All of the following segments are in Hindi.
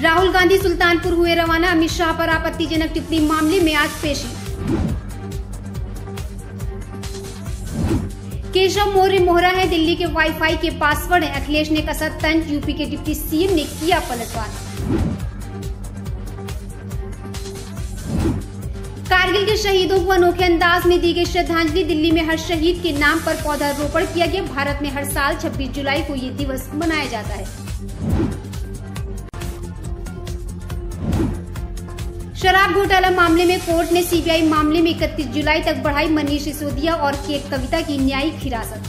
राहुल गांधी सुल्तानपुर हुए रवाना। अमित शाह पर आपत्तिजनक टिप्पणी मामले में आज पेशी। केशव मौर्य मोहरा है, दिल्ली के वाईफाई के पासवर्ड हैं। अखिलेश ने कसा तंज, यूपी के डिप्टी सीएम ने किया पलटवार। कारगिल के शहीदों को अनोखे अंदाज में दी गई श्रद्धांजलि। दिल्ली में हर शहीद के नाम पर पौधारोपण किया गया। भारत में हर साल 26 जुलाई को ये दिवस मनाया जाता है। शराब घोटाला मामले में कोर्ट ने सीबीआई मामले में 31 जुलाई तक बढ़ाई मनीष सिसोदिया और के कविता की न्यायिक हिरासत।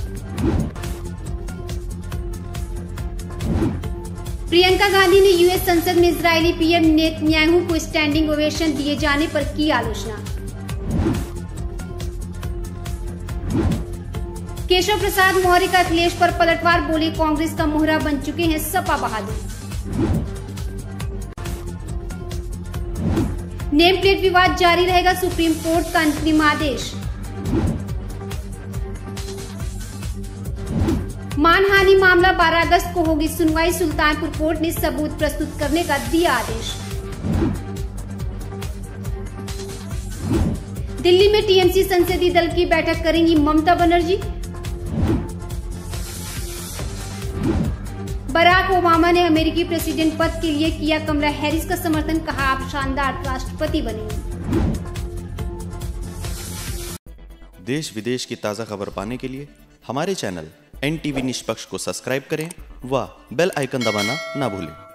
प्रियंका गांधी ने यूएस संसद में इजरायली पीएम नेतन्याहू को स्टैंडिंग ओवेशन दिए जाने पर की आलोचना। केशव प्रसाद मौर्य का अखिलेश पर पलटवार, बोले कांग्रेस का मोहरा बन चुके हैं सपा बहादुर। नेम प्लेट विवाद जारी रहेगा, सुप्रीम कोर्ट का अंतरिम आदेश। मानहानि मामला 12 अगस्त को होगी सुनवाई। सुल्तानपुर कोर्ट ने सबूत प्रस्तुत करने का दिया आदेश। दिल्ली में टीएमसी संसदीय दल की बैठक करेंगी ममता बनर्जी। बराक ओबामा ने अमेरिकी प्रेसिडेंट पद के लिए किया कमला हैरिस का समर्थन, कहा आप शानदार राष्ट्रपति बनेंगे। देश विदेश की ताजा खबर पाने के लिए हमारे चैनल NTV निष्पक्ष को सब्सक्राइब करें व बेल आइकन दबाना ना भूलें।